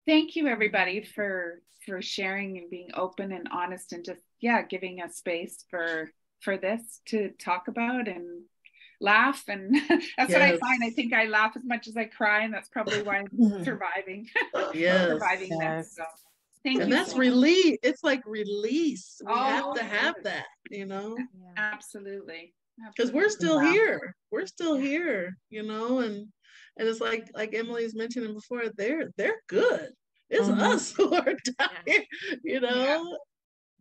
thank you everybody for sharing and being open and honest and just giving us space for this to talk about and laugh. And that's what I Yes. find. I think I laugh as much as I cry, and that's probably why I'm surviving. Yes. Surviving this. So thank And you that's so much. release. It's like release. We have Oh, to have that, you know, absolutely. because we're still Yeah. here. We're still here, you know, and it's like Emily's mentioning before, they're good. It's us who are dying, you know,